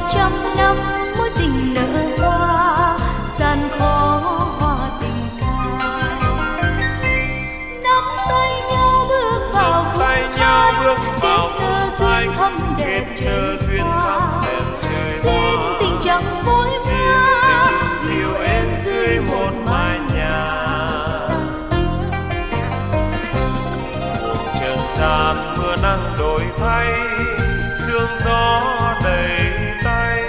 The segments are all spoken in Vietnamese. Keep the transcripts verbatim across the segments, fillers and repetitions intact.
trăm năm mối tình nở hoa, gian khó hoa tình ca. Nắm tay nhau bước vào Nắm tay nhau bước vào kết tơ duyên thắm đẹp trời hoa. Xin tình chẳng vội vã dìu em dưới một mái nhà. Trần gian mưa nắng đổi thay, sương gió đầy tay.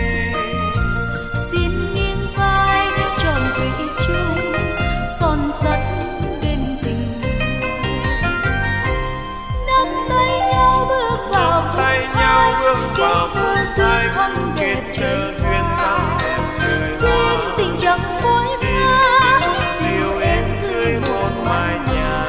Xin nghiêng vai đến tròn thủy chung, son sắt bên tình thương. Nắm tay nhau bước vào Nắm tay nhau bước vào kết duyên thắm kết đẹp chờ trời duyên hoa. thắm đẹp trời Xin hoa. tình chẳng vội vã Dìu em dưới một mái nhà.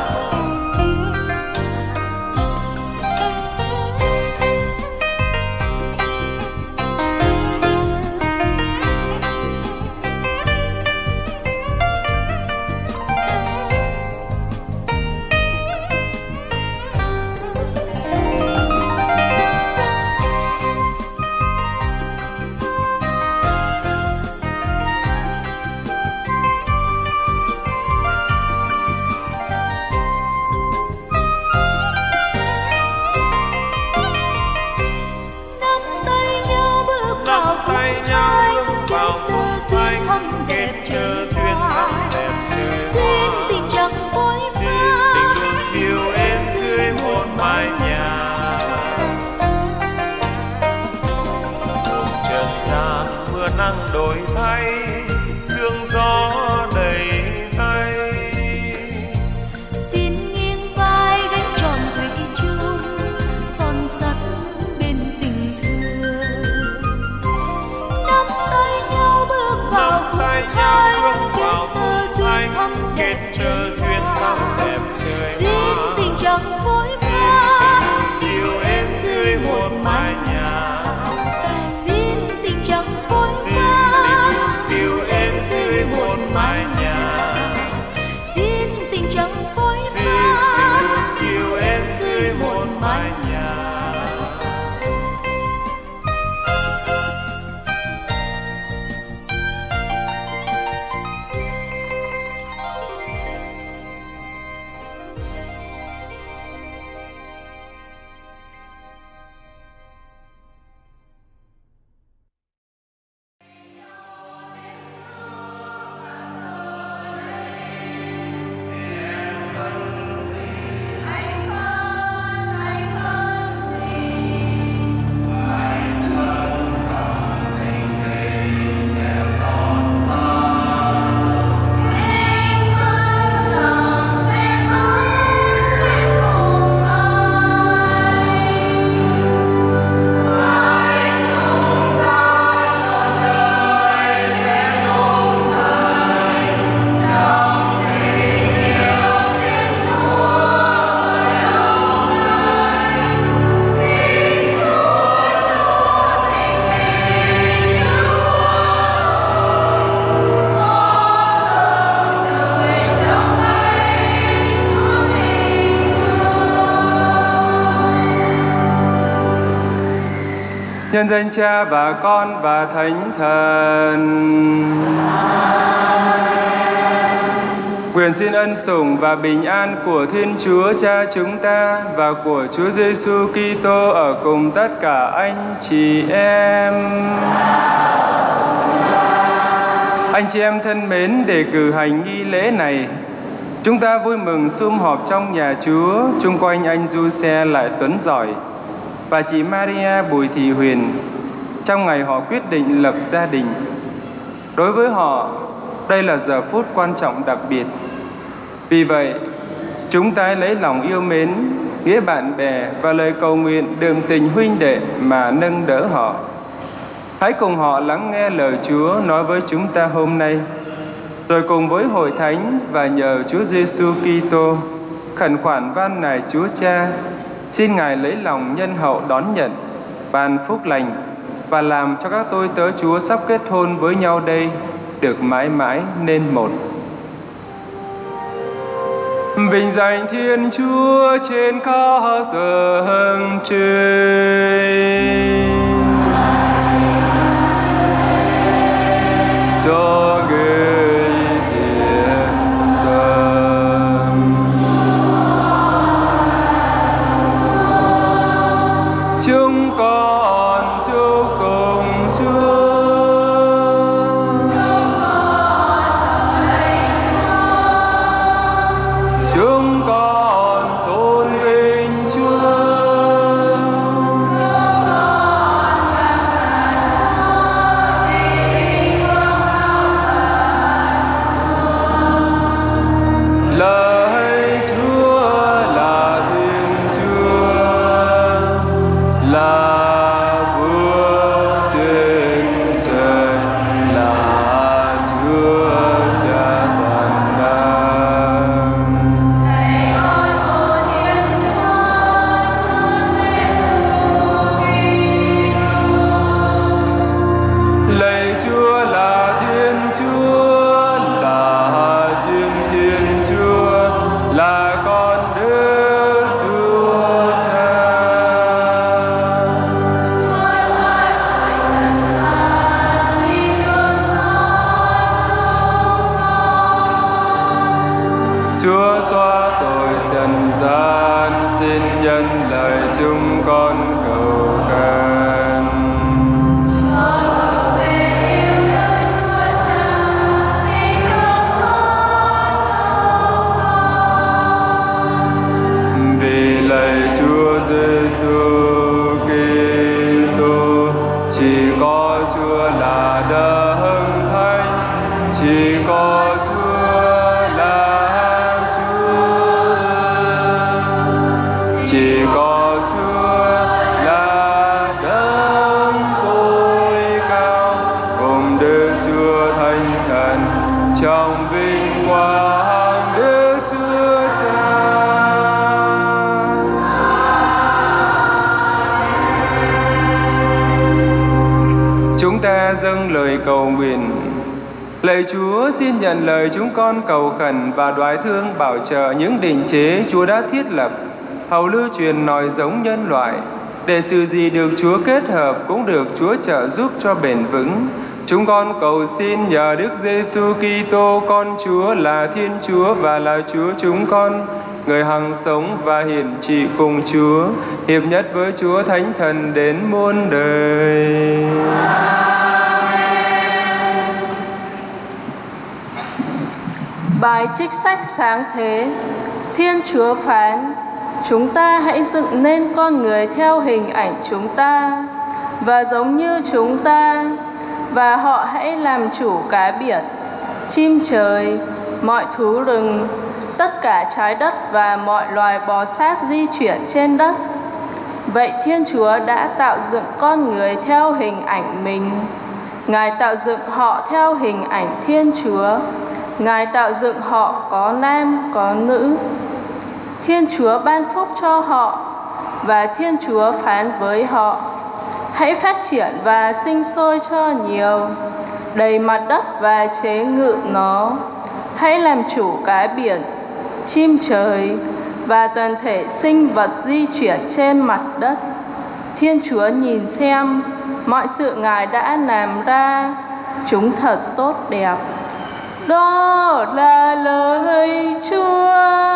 Tay nhau bước vào một xanh kết chờ duyên thắm đẹp trời hoa. Xin tình chẳng vội vã Tình luôn dìu em dưới một mái nhà. Trần gian mưa nắng đổi thay, sương gió đầy tay. Xin nghiêng vai gánh tròn thủy chung, son sắt bên tình thương. Nắm tay nhau bước vào Nắm tay cuộc nhau khai, bước vào kết tơ cuộc duyên khai, thắm kết đẹp chờ trời duyên thắm hoa. đẹp trời Xin hoa. tình chẳng vội vã Dìu em dưới một mái nhà. Xin tình chẳng vội Xin vã tình dìu em dưới một mái nhà. Xin tình chẳng vội Xin vã tình dìu em dưới một mái nhà. Nhân danh Cha và Con và Thánh Thần. Nguyện xin ân sủng và bình an của Thiên Chúa Cha chúng ta và của Chúa Giêsu Kitô ở cùng tất cả anh chị em. Anh chị em thân mến, để cử hành nghi lễ này, chúng ta vui mừng sum họp trong nhà Chúa chung quanh anh Du-xe Lại Tuấn Giỏi và chị Maria Bùi Thị Huyền trong ngày họ quyết định lập gia đình. Đối với họ, đây là giờ phút quan trọng đặc biệt. Vì vậy, chúng ta lấy lòng yêu mến, nghĩa bạn bè và lời cầu nguyện đượm tình huynh đệ mà nâng đỡ họ. Hãy cùng họ lắng nghe lời Chúa nói với chúng ta hôm nay, rồi cùng với Hội Thánh và nhờ Chúa Giêsu Kitô khẩn khoản van nài Chúa Cha, xin Ngài lấy lòng nhân hậu đón nhận, ban phúc lành và làm cho các tôi tớ Chúa sắp kết hôn với nhau đây được mãi mãi nên một. Vinh danh Thiên Chúa trên các tầng trời. nhận lời chúng con cầu khẩn. Vì lạy Chúa Giêsu Kitô, chỉ có Chúa là đấng thánh, chỉ có Chúa là Chúa, chỉ có Chúa là đấng tối cao, cùng Đức Chúa Thánh Thần trong vinh quang Đức Chúa Cha. Chúng ta dâng lời cầu nguyện. Lạy Chúa, xin nhận lời chúng con cầu khẩn và đoái thương bảo trợ những định chế Chúa đã thiết lập, hầu lưu truyền nói giống nhân loại, để sự gì được Chúa kết hợp cũng được Chúa trợ giúp cho bền vững. Chúng con cầu xin nhờ Đức Giêsu Kitô, con Chúa là Thiên Chúa và là Chúa chúng con, người hằng sống và hiển trị cùng Chúa, hiệp nhất với Chúa Thánh Thần đến muôn đời. Bài trích sách sáng thế. Thiên Chúa phán: chúng ta hãy dựng nên con người theo hình ảnh chúng ta và giống như chúng ta, và họ hãy làm chủ cá biển, chim trời, mọi thú rừng, tất cả trái đất và mọi loài bò sát di chuyển trên đất. Vậy Thiên Chúa đã tạo dựng con người theo hình ảnh mình. Ngài tạo dựng họ theo hình ảnh Thiên Chúa. Ngài tạo dựng họ có nam có nữ. Thiên Chúa ban phúc cho họ, và Thiên Chúa phán với họ: hãy phát triển và sinh sôi cho nhiều, đầy mặt đất và chế ngự nó. Hãy làm chủ cá biển, chim trời và toàn thể sinh vật di chuyển trên mặt đất. Thiên Chúa nhìn xem mọi sự Ngài đã làm ra, chúng thật tốt đẹp. Đó là lời Chúa.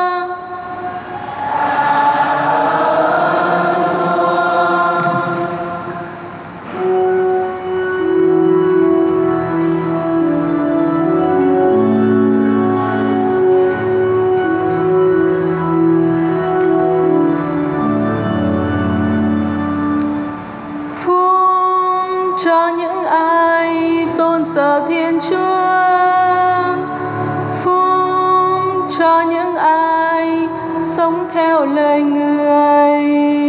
Phúc cho những ai tôn sợ Thiên Chúa, cho những ai sống theo lời Người.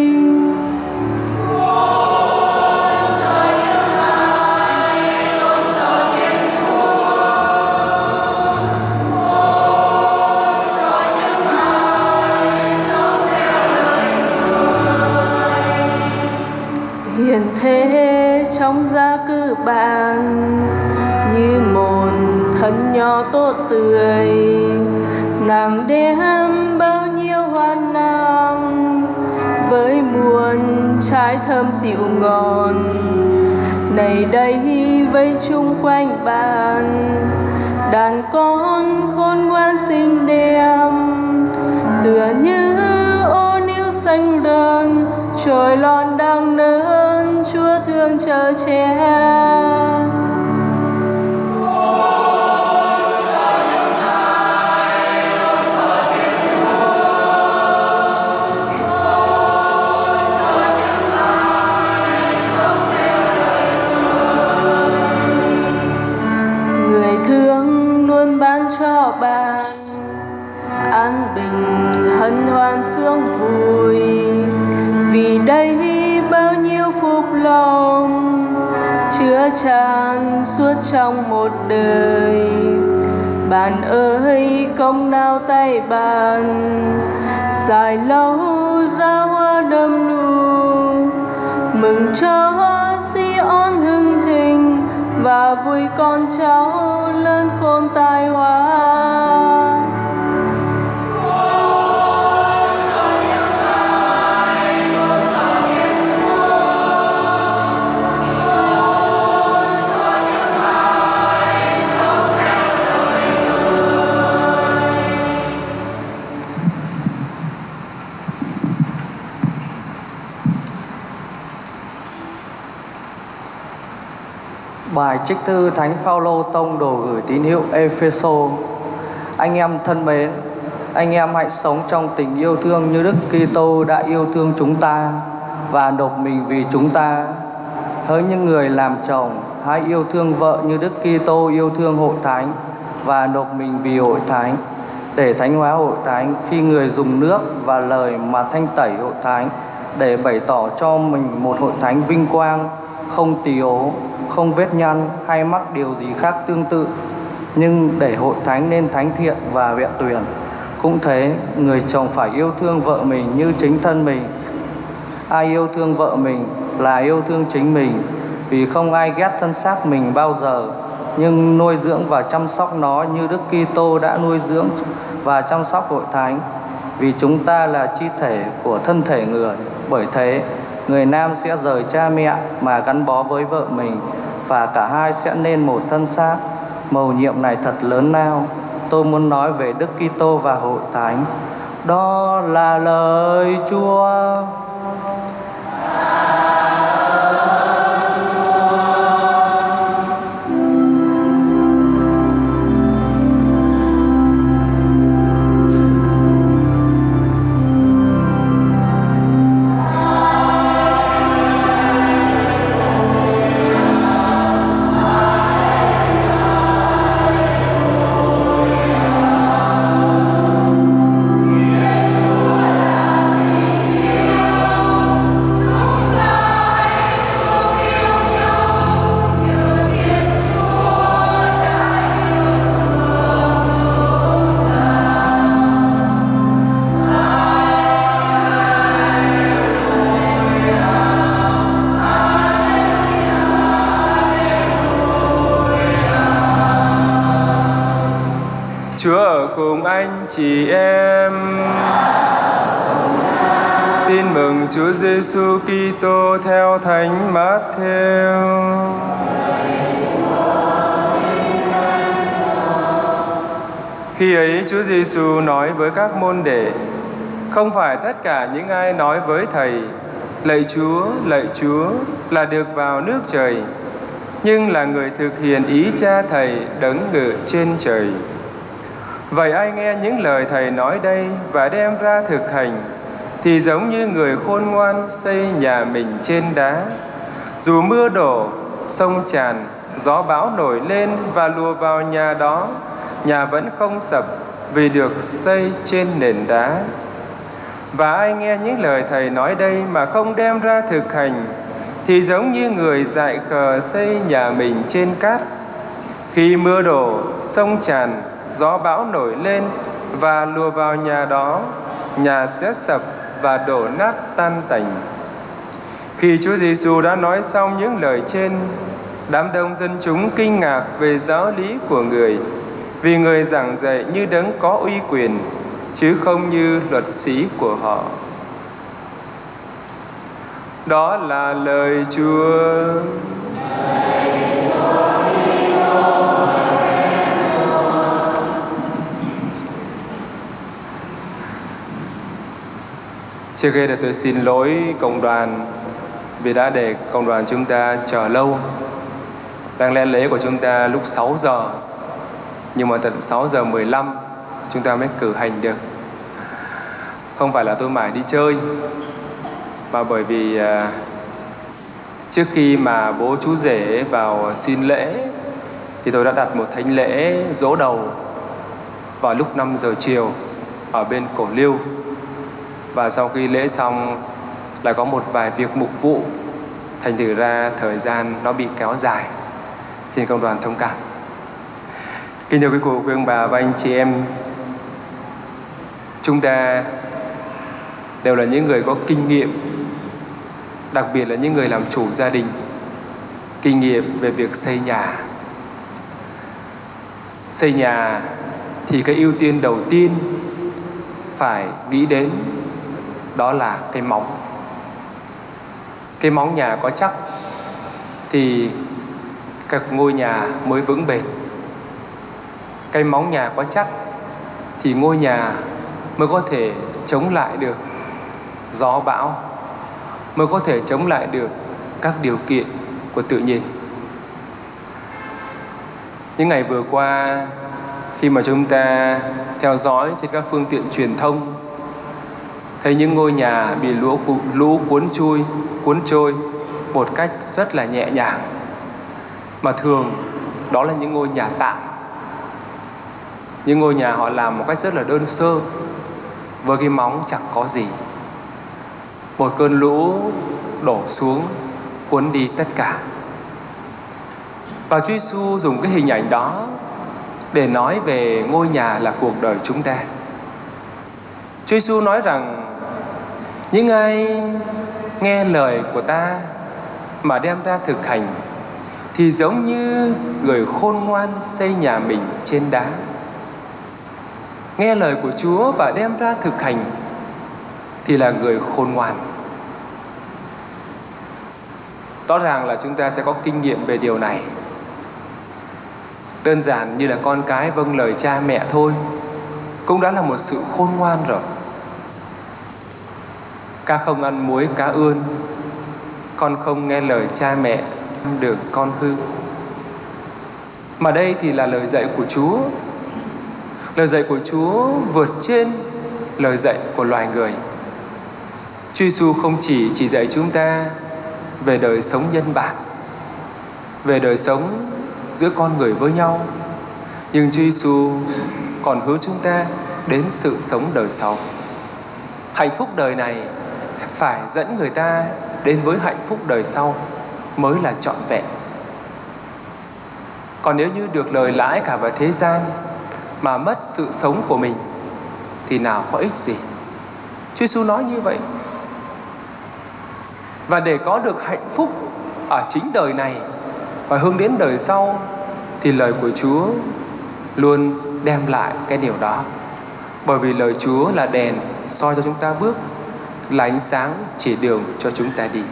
Cho những ai tôn sợ Thiên Chúa, cho những ai sống theo lời Người. Hiền thế trong gia cư bạn, như một thân nho tốt tươi, nàng đem bao nhiêu hoa nắng với muôn trái thơm dịu ngon. Này đây vây chung quanh bạn, đàn con khôn ngoan xinh đẹp, tựa như ô níu xanh rờn, trồi lon đang lớn, Chúa thương chờ che. Cho bạn an bình hân hoan sướng vui, vì đây bao nhiêu phúc lòng chứa tràn suốt trong một đời. Bạn ơi, công nào tay bạn, dài lâu ra hoa đơm nụ, mừng cho Sion hưng thịnh và vui con cháu lớn khôn tài hoa. Bài trích thư Thánh Phaolô tông đồ gửi tín hữu Ê-phê-sô. Anh em thân mến, anh em hãy sống trong tình yêu thương như Đức Kitô đã yêu thương chúng ta và nộp mình vì chúng ta. Hỡi những người làm chồng, hãy yêu thương vợ như Đức Kitô yêu thương hội thánh và nộp mình vì hội thánh, để thánh hóa hội thánh khi người dùng nước và lời mà thanh tẩy hội thánh, để bày tỏ cho mình một hội thánh vinh quang, không tì ố, không vết nhăn hay mắc điều gì khác tương tự, nhưng để hội thánh nên thánh thiện và vẹn tuyền. Cũng thế, người chồng phải yêu thương vợ mình như chính thân mình. Ai yêu thương vợ mình là yêu thương chính mình, vì không ai ghét thân xác mình bao giờ, nhưng nuôi dưỡng và chăm sóc nó như Đức Kitô đã nuôi dưỡng và chăm sóc hội thánh, vì chúng ta là chi thể của thân thể người. Bởi thế, người nam sẽ rời cha mẹ mà gắn bó với vợ mình, và cả hai sẽ nên một thân xác. Mầu nhiệm này thật lớn lao. Tôi muốn nói về Đức Kitô và hội thánh. Đó là lời Chúa. Chúa ở cùng anh chị em. Tin mừng Chúa Giêsu Kitô theo Thánh Mát-thêu. Khi ấy Chúa Giêsu nói với các môn đệ: không phải tất cả những ai nói với Thầy lạy Chúa, lạy Chúa là được vào nước trời, nhưng là người thực hiện ý Cha Thầy đấng ngự trên trời. Vậy ai nghe những lời Thầy nói đây và đem ra thực hành thì giống như người khôn ngoan xây nhà mình trên đá. Dù mưa đổ, sông tràn, gió bão nổi lên và lùa vào nhà đó, nhà vẫn không sập vì được xây trên nền đá. Và ai nghe những lời Thầy nói đây mà không đem ra thực hành thì giống như người dại khờ xây nhà mình trên cát. Khi mưa đổ, sông tràn, gió bão nổi lên và lùa vào nhà đó, nhà sẽ sập và đổ nát tan tành. Khi Chúa Giêsu đã nói xong những lời trên, đám đông dân chúng kinh ngạc về giáo lý của người, vì người giảng dạy như đấng có uy quyền, chứ không như luật sĩ của họ. Đó là lời Chúa. Trước khi là tôi xin lỗi cộng đoàn vì đã để cộng đoàn chúng ta chờ lâu. Đáng lẽ lễ của chúng ta lúc sáu giờ, nhưng mà tận sáu giờ mười lăm chúng ta mới cử hành được. Không phải là tôi mải đi chơi, mà bởi vì à, trước khi mà bố chú rể vào xin lễ thì tôi đã đặt một thánh lễ dỗ đầu vào lúc năm giờ chiều ở bên Cổ Liêu. Và sau khi lễ xong lại có một vài việc mục vụ, thành thử ra thời gian nó bị kéo dài. Xin cộng đoàn thông cảm. Kính thưa quý cụ, quý ông bà và anh chị em, chúng ta đều là những người có kinh nghiệm, đặc biệt là những người làm chủ gia đình, kinh nghiệm về việc xây nhà. Xây nhà thì cái ưu tiên đầu tiên phải nghĩ đến đó là cái móng. Cái móng nhà có chắc thì các ngôi nhà mới vững bền. Cái móng nhà có chắc thì ngôi nhà mới có thể chống lại được gió bão, mới có thể chống lại được các điều kiện của tự nhiên. Những ngày vừa qua, khi mà chúng ta theo dõi trên các phương tiện truyền thông, thấy những ngôi nhà bị lũ, lũ cuốn trôi, cuốn trôi một cách rất là nhẹ nhàng. Mà thường đó là những ngôi nhà tạm. Những ngôi nhà họ làm một cách rất là đơn sơ, với cái móng chẳng có gì. Một cơn lũ đổ xuống cuốn đi tất cả. Và Chúa Giêsu dùng cái hình ảnh đó để nói về ngôi nhà là cuộc đời chúng ta. Chúa Giêsu nói rằng những ai nghe lời của ta mà đem ra thực hành thì giống như người khôn ngoan xây nhà mình trên đá. Nghe lời của Chúa và đem ra thực hành thì là người khôn ngoan. Rõ ràng là chúng ta sẽ có kinh nghiệm về điều này. Đơn giản như là con cái vâng lời cha mẹ thôi cũng đã là một sự khôn ngoan rồi. Cá không ăn muối cá ươn, con không nghe lời cha mẹ được con hư. Mà đây thì là lời dạy của Chúa. Lời dạy của Chúa vượt trên lời dạy của loài người. Chúa Giêsu không chỉ chỉ dạy chúng ta về đời sống nhân bản, về đời sống giữa con người với nhau, nhưng Chúa Giêsu còn hướng chúng ta đến sự sống đời sau. Hạnh phúc đời này phải dẫn người ta đến với hạnh phúc đời sau mới là trọn vẹn. Còn nếu như được lời lãi cả vào thế gian mà mất sự sống của mình thì nào có ích gì. Chúa Giêsu nói như vậy. Và để có được hạnh phúc ở chính đời này và hướng đến đời sau thì lời của Chúa luôn đem lại cái điều đó. Bởi vì lời Chúa là đèn soi cho chúng ta bước, là ánh sáng chỉ đường cho chúng ta đi.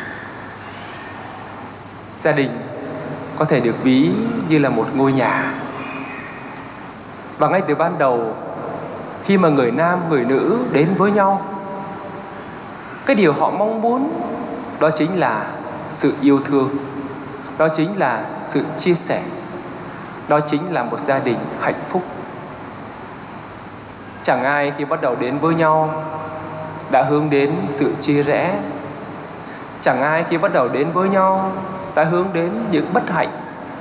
Gia đình có thể được ví như là một ngôi nhà. Và ngay từ ban đầu, khi mà người nam, người nữ đến với nhau, cái điều họ mong muốn đó chính là sự yêu thương, đó chính là sự chia sẻ, đó chính là một gia đình hạnh phúc. Chẳng ai khi bắt đầu đến với nhau đã hướng đến sự chia rẽ. Chẳng ai khi bắt đầu đến với nhau đã hướng đến những bất hạnh.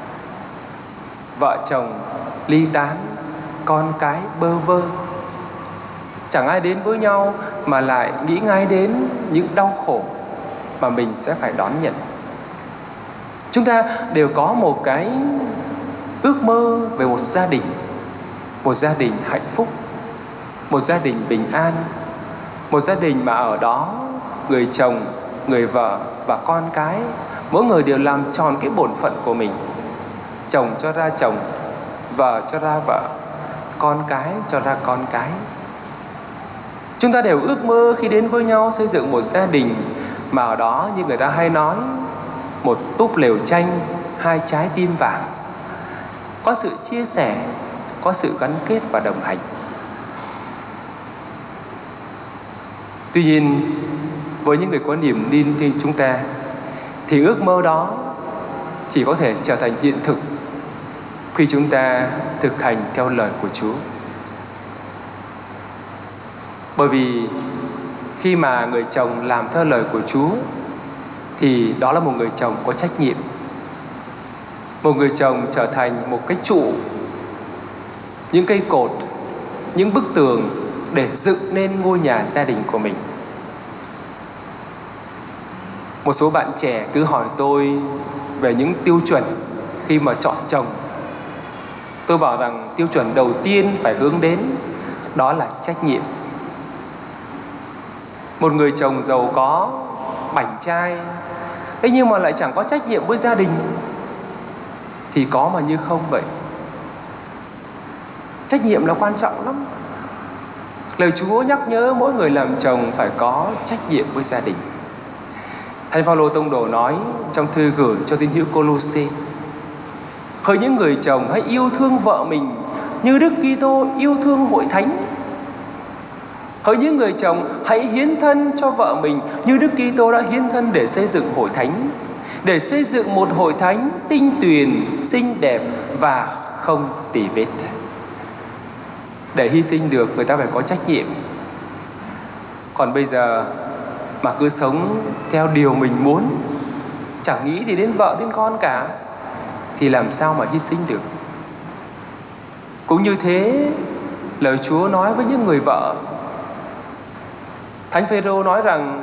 Vợ chồng ly tán, con cái bơ vơ. Chẳng ai đến với nhau mà lại nghĩ ngay đến những đau khổ mà mình sẽ phải đón nhận. Chúng ta đều có một cái ước mơ về một gia đình, một gia đình hạnh phúc, một gia đình bình an, một gia đình mà ở đó người chồng, người vợ và con cái mỗi người đều làm tròn cái bổn phận của mình. Chồng cho ra chồng, vợ cho ra vợ, con cái cho ra con cái. Chúng ta đều ước mơ khi đến với nhau xây dựng một gia đình mà ở đó như người ta hay nói, một túp lều tranh, hai trái tim vàng. Có sự chia sẻ, có sự gắn kết và đồng hành. Tuy nhiên, với những người có niềm tin như chúng ta thì ước mơ đó chỉ có thể trở thành hiện thực khi chúng ta thực hành theo lời của Chúa. Bởi vì khi mà người chồng làm theo lời của Chúa thì đó là một người chồng có trách nhiệm. Một người chồng trở thành một cái trụ, những cây cột, những bức tường để dựng nên ngôi nhà gia đình của mình. Một số bạn trẻ cứ hỏi tôi về những tiêu chuẩn khi mà chọn chồng. Tôi bảo rằng tiêu chuẩn đầu tiên phải hướng đến đó là trách nhiệm. Một người chồng giàu có, bảnh trai, thế nhưng mà lại chẳng có trách nhiệm với gia đình thì có mà như không vậy. Trách nhiệm là quan trọng lắm. Lời Chúa nhắc nhớ mỗi người làm chồng phải có trách nhiệm với gia đình. Thánh Phaolô tông đồ nói trong thư gửi cho tín hữu Cô-lô-sê: hỡi những người chồng, hãy yêu thương vợ mình như Đức Kitô yêu thương hội thánh. Hỡi những người chồng, hãy hiến thân cho vợ mình như Đức Kitô đã hiến thân để xây dựng hội thánh. để xây dựng một hội thánh tinh tuyền, xinh đẹp và không tì vết. Để hy sinh được, người ta phải có trách nhiệm. Còn bây giờ mà cứ sống theo điều mình muốn, chẳng nghĩ thì đến vợ đến con cả, thì làm sao mà hy sinh được. Cũng như thế, lời Chúa nói với những người vợ. Thánh Phêrô nói rằng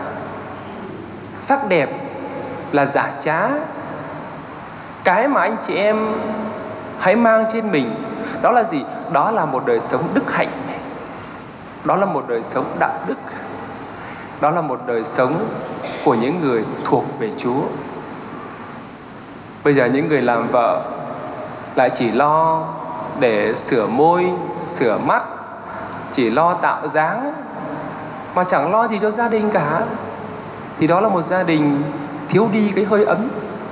sắc đẹp là giả trá. Cái mà anh chị em hãy mang trên mình, đó là gì? Đó là một đời sống đức hạnh. Đó là một đời sống đạo đức. Đó là một đời sống của những người thuộc về Chúa. Bây giờ những người làm vợ lại chỉ lo để sửa môi, sửa mắt, chỉ lo tạo dáng, mà chẳng lo gì cho gia đình cả, thì đó là một gia đình thiếu đi cái hơi ấm.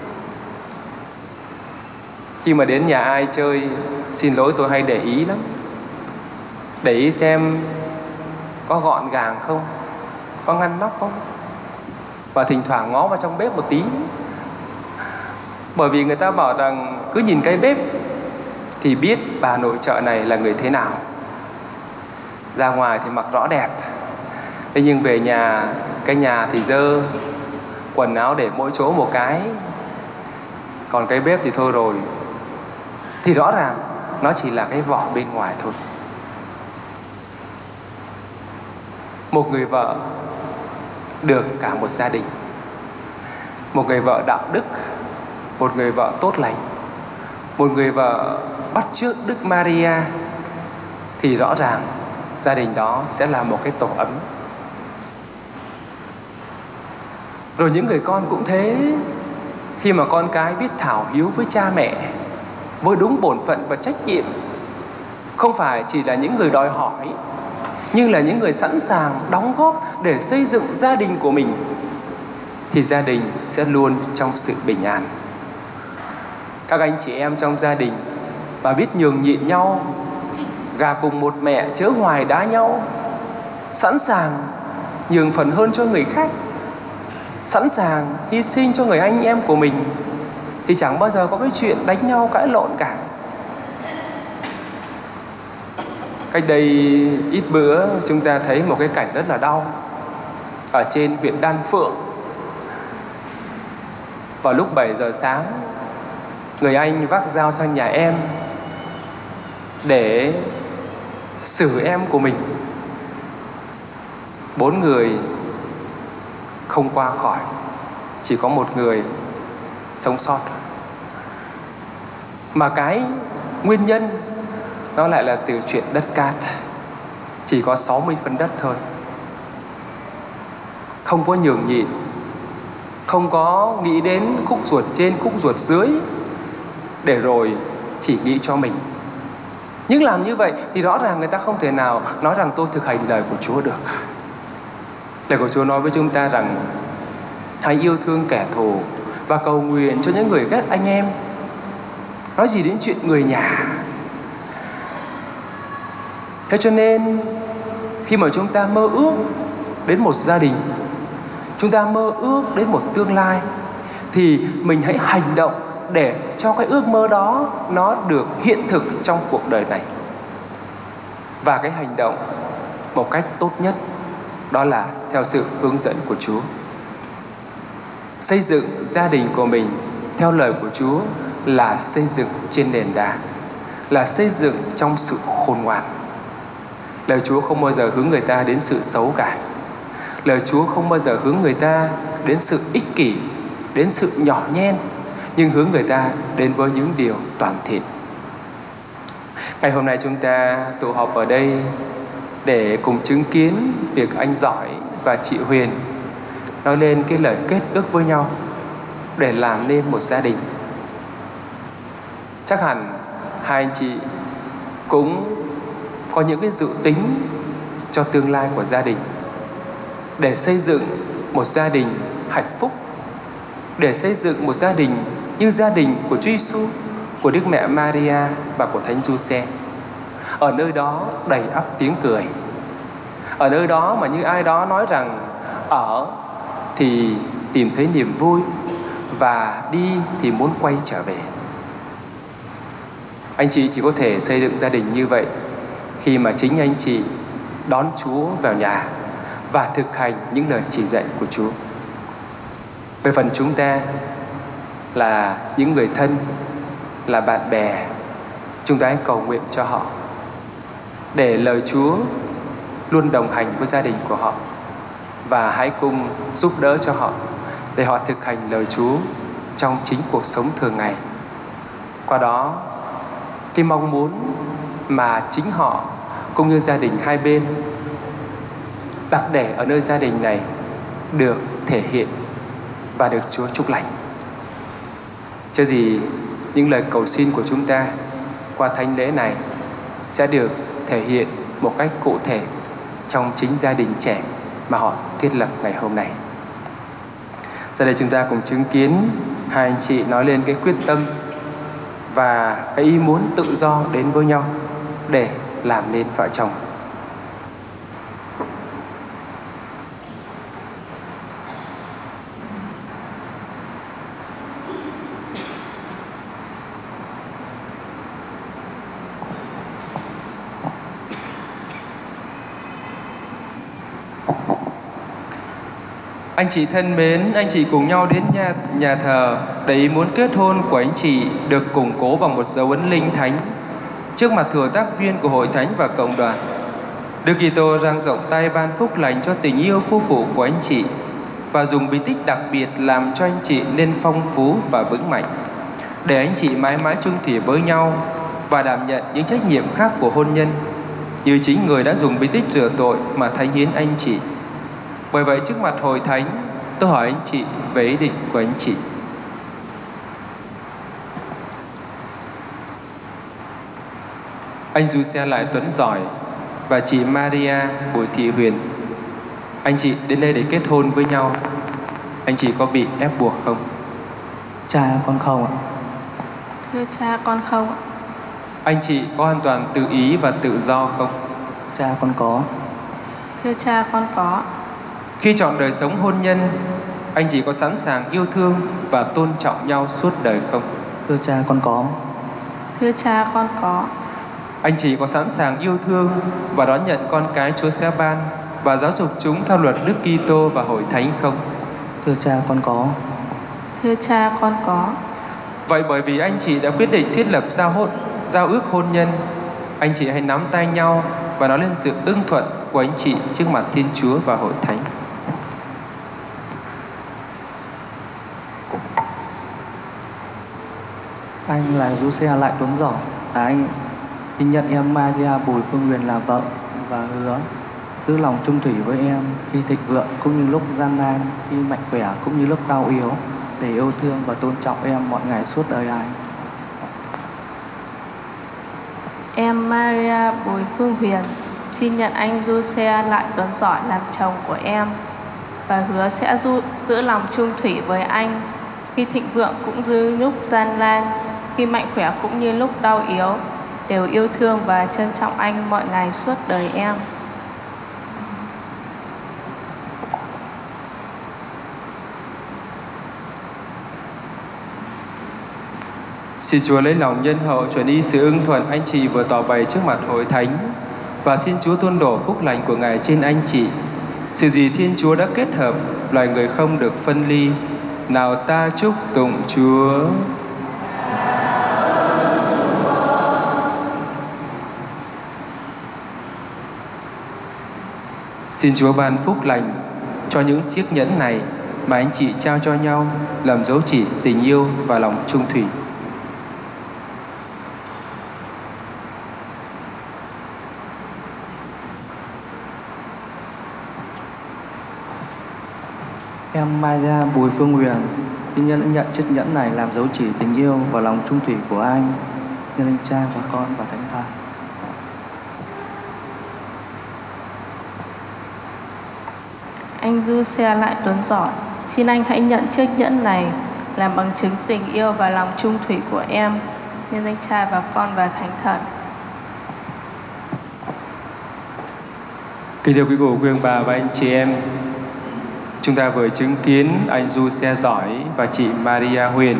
Khi mà đến nhà ai chơi, xin lỗi tôi hay để ý lắm. Để ý xem có gọn gàng không, có ngăn nắp không, và thỉnh thoảng ngó vào trong bếp một tí. Bởi vì người ta bảo rằng cứ nhìn cái bếp thì biết bà nội trợ này là người thế nào. Ra ngoài thì mặc rõ đẹp, thế nhưng về nhà, cái nhà thì dơ, quần áo để mỗi chỗ một cái, còn cái bếp thì thôi rồi. Thì rõ ràng nó chỉ là cái vỏ bên ngoài thôi. Một người vợ được cả một gia đình, một người vợ đạo đức, một người vợ tốt lành, một người vợ bắt chước Đức Maria, thì rõ ràng gia đình đó sẽ là một cái tổ ấm. Rồi những người con cũng thế. Khi mà con cái biết thảo hiếu với cha mẹ, với đúng bổn phận và trách nhiệm, không phải chỉ là những người đòi hỏi, nhưng là những người sẵn sàng đóng góp để xây dựng gia đình của mình, thì gia đình sẽ luôn trong sự bình an. Các anh chị em trong gia đình mà biết nhường nhịn nhau, gà cùng một mẹ chớ hoài đá nhau, sẵn sàng nhường phần hơn cho người khác, sẵn sàng hy sinh cho người anh em của mình, thì chẳng bao giờ có cái chuyện đánh nhau cãi lộn cả. Cách đây ít bữa chúng ta thấy một cái cảnh rất là đau ở trên huyện Đan Phượng. Vào lúc bảy giờ sáng, người anh vác dao sang nhà em để xử em của mình. Bốn người không qua khỏi, chỉ có một người sống sót. Mà cái nguyên nhân nó lại là từ chuyện đất cát. Chỉ có sáu mươi phân đất thôi. Không có nhường nhịn, không có nghĩ đến khúc ruột trên khúc ruột dưới, để rồi chỉ nghĩ cho mình. Nhưng làm như vậy thì rõ ràng người ta không thể nào nói rằng tôi thực hành lời của Chúa được. Lời của Chúa nói với chúng ta rằng hãy yêu thương kẻ thù và cầu nguyện cho những người ghét anh em. Nói gì đến chuyện người nhà. Thế cho nên khi mà chúng ta mơ ước đến một gia đình, chúng ta mơ ước đến một tương lai, thì mình hãy hành động để cho cái ước mơ đó nó được hiện thực trong cuộc đời này. Và cái hành động một cách tốt nhất đó là theo sự hướng dẫn của Chúa. Xây dựng gia đình của mình theo lời của Chúa là xây dựng trên nền đá, là xây dựng trong sự khôn ngoan. Lời Chúa không bao giờ hướng người ta đến sự xấu cả. Lời Chúa không bao giờ hướng người ta đến sự ích kỷ, đến sự nhỏ nhen, nhưng hướng người ta đến với những điều toàn thiện. Ngày hôm nay chúng ta tụ họp ở đây để cùng chứng kiến việc anh Giỏi và chị Huyền nói lên cái lời kết ước với nhau để làm nên một gia đình. Chắc hẳn hai anh chị cũng có những cái dự tính cho tương lai của gia đình, để xây dựng một gia đình hạnh phúc, để xây dựng một gia đình như gia đình của Chúa Giêsu, của Đức Mẹ Maria và của Thánh Giuse. Ở nơi đó đầy ắp tiếng cười. Ở nơi đó mà như ai đó nói rằng ở thì tìm thấy niềm vui, và đi thì muốn quay trở về. Anh chị chỉ có thể xây dựng gia đình như vậy khi mà chính anh chị đón Chúa vào nhà và thực hành những lời chỉ dạy của Chúa. Về phần chúng ta là những người thân, là bạn bè, chúng ta hãy cầu nguyện cho họ để lời Chúa luôn đồng hành với gia đình của họ, và hãy cùng giúp đỡ cho họ để họ thực hành lời Chúa trong chính cuộc sống thường ngày. Qua đó, cái mong muốn mà chính họ cũng như gia đình hai bên đặt để ở nơi gia đình này được thể hiện và được Chúa chúc lành. Chứ gì những lời cầu xin của chúng ta qua thánh lễ này sẽ được thể hiện một cách cụ thể trong chính gia đình trẻ mà họ thiết lập ngày hôm nay. Giờ đây chúng ta cùng chứng kiến hai anh chị nói lên cái quyết tâm và cái ý muốn tự do đến với nhau để làm nên vợ chồng. Anh chị thân mến, anh chị cùng nhau đến nhà, nhà thờ để ý muốn kết hôn của anh chị được củng cố bằng một dấu ấn linh thánh trước mặt thừa tác viên của hội thánh và cộng đoàn. Đức Kitô dang rộng tay ban phúc lành cho tình yêu phu phụ của anh chị và dùng bí tích đặc biệt làm cho anh chị nên phong phú và vững mạnh, để anh chị mãi mãi chung thủy với nhau và đảm nhận những trách nhiệm khác của hôn nhân, như chính người đã dùng bí tích rửa tội mà thánh hiến anh chị. Bởi vậy trước mặt hội thánh, tôi hỏi anh chị về ý định của anh chị. Anh Giuse Lại Tuấn Giỏi và chị Maria Bùi Thị Huyền, anh chị đến đây để kết hôn với nhau, anh chị có bị ép buộc không? Cha con không ạ. Thưa cha, con không ạ. Anh chị có hoàn toàn tự ý và tự do không? Cha con có. Thưa cha, con có. Khi chọn đời sống hôn nhân, anh chị có sẵn sàng yêu thương và tôn trọng nhau suốt đời không? Thưa cha, con có. Thưa cha, con có. Anh chị có sẵn sàng yêu thương và đón nhận con cái Chúa sẽ ban và giáo dục chúng theo luật Đức Kitô và hội thánh không? Thưa cha, con có. Thưa cha, con có. Vậy bởi vì anh chị đã quyết định thiết lập giao hôn, giao ước hôn nhân, anh chị hãy nắm tay nhau và nói lên sự ưng thuận của anh chị trước mặt Thiên Chúa và hội thánh. Anh là Giuse Lại Tuấn Giỏi, à, anh xin nhận em Maria Bùi Phương Huyền là vợ và hứa giữ lòng trung thủy với em khi thịnh vượng cũng như lúc gian nan, khi mạnh khỏe cũng như lúc đau yếu, để yêu thương và tôn trọng em mọi ngày suốt đời anh. Em Maria Bùi Phương Huyền xin nhận anh Giuse Lại Tuấn Giỏi làm chồng của em và hứa sẽ du, giữ lòng trung thủy với anh khi thịnh vượng cũng như lúc gian nan, khi mạnh khỏe cũng như lúc đau yếu, đều yêu thương và trân trọng anh mọi ngày suốt đời em. Xin Chúa lấy lòng nhân hậu chuẩn y sự ưng thuận anh chị vừa tỏ bày trước mặt hội thánh, và xin Chúa tuôn đổ phúc lành của Ngài trên anh chị. Sự gì Thiên Chúa đã kết hợp, loài người không được phân ly. Nào ta chúc tụng Chúa. Xin Chúa ban phúc lành cho những chiếc nhẫn này mà anh chị trao cho nhau, làm dấu chỉ tình yêu và lòng trung thủy. Em Maria Bùi Phương Huyền xin nhận nhận chiếc nhẫn này làm dấu chỉ tình yêu và lòng trung thủy của anh, nhân danh Cha và Con và Thánh Thần. Anh Giuse Lại Tuấn Giỏi, xin anh hãy nhận chiếc nhẫn này làm bằng chứng tình yêu và lòng trung thủy của em, nhân danh Cha và Con và Thánh Thần. Kính thưa quý cụ, quý ông bà và anh chị em, Chúng ta vừa chứng kiến anh Du Xe Giỏi và chị Maria Huyền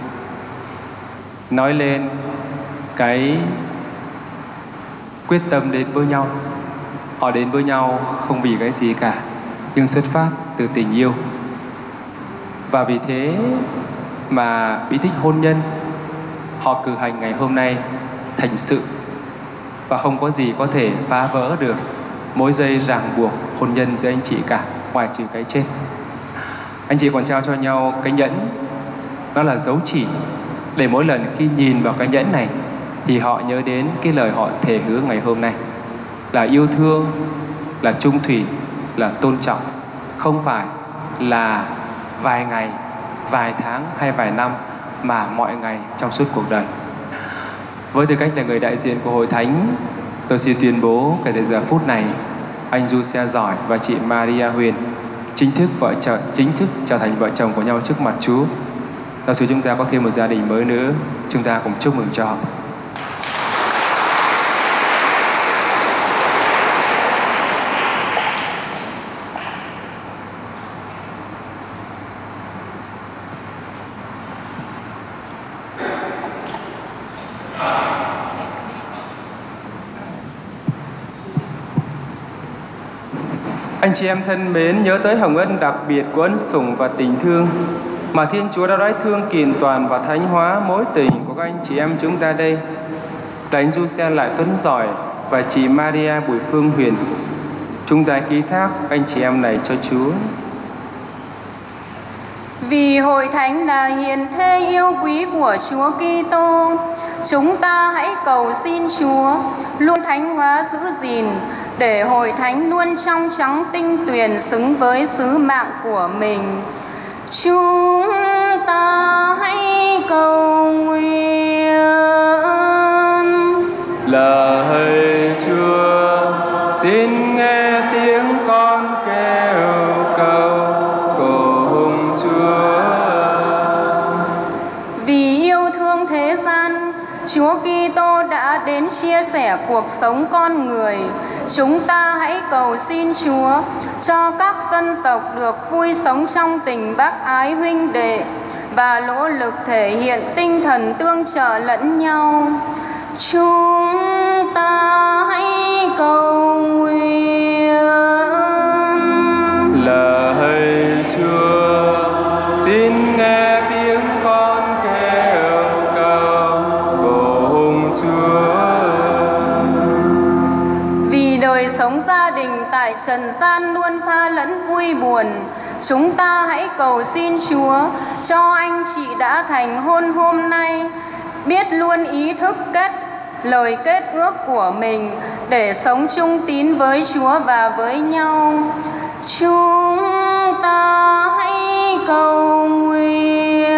nói lên cái quyết tâm đến với nhau. Họ đến với nhau không vì cái gì cả, nhưng xuất phát từ tình yêu. Và vì thế mà bí tích hôn nhân họ cử hành ngày hôm nay thành sự, và không có gì có thể phá vỡ được mối dây ràng buộc hôn nhân giữa anh chị cả, ngoài trừ cái chết. Anh chị còn trao cho nhau cái nhẫn, nó là dấu chỉ để mỗi lần khi nhìn vào cái nhẫn này thì họ nhớ đến cái lời họ thề hứa ngày hôm nay, là yêu thương, là trung thủy, là tôn trọng, không phải là vài ngày, vài tháng hay vài năm, mà mọi ngày trong suốt cuộc đời. Với tư cách là người đại diện của Hội Thánh, tôi xin tuyên bố kể từ giờ phút này, anh Du Xe Giỏi và chị Maria Huyền chính thức vợ chồng, chính thức trở thành vợ chồng của nhau trước mặt Chúa. Giáo sư chúng ta có thêm một gia đình mới nữa, chúng ta cùng chúc mừng cho họ. Anh chị em thân mến, nhớ tới hồng ân đặc biệt của ân sủng và tình thương mà Thiên Chúa đã đái thương kiện toàn và thánh hóa mối tình của các anh chị em chúng ta đây. Là anh Du Xe Lại Tuấn Giỏi và chị Maria Bùi Phương Huyền. Chúng ta ký thác anh chị em này cho Chúa. Vì Hội Thánh là hiền thê yêu quý của Chúa Kitô, chúng ta hãy cầu xin Chúa luôn thánh hóa giữ gìn, để Hội Thánh luôn trong trắng tinh tuyền xứng với sứ mạng của mình. Chúng ta hãy cầu nguyện. Lạy Chúa, xin nghe tiếng con kêu cầu cùng Chúa. Vì yêu thương thế gian, Chúa Kitô đã đến chia sẻ cuộc sống con người. Chúng ta hãy cầu xin Chúa cho các dân tộc được vui sống trong tình bác ái huynh đệ và nỗ lực thể hiện tinh thần tương trợ lẫn nhau. Chúng ta hãy cầu nguyện. Lạy Chúa, xin nghe tiếng con kêu cầu cùng Chúa. Vì đời sống gia đình tại trần gian luôn pha lẫn vui buồn, chúng ta hãy cầu xin Chúa cho anh chị đã thành hôn hôm nay biết luôn ý thức kết lời kết ước của mình để sống chung tín với Chúa và với nhau. Chúng ta hãy cầu nguyện.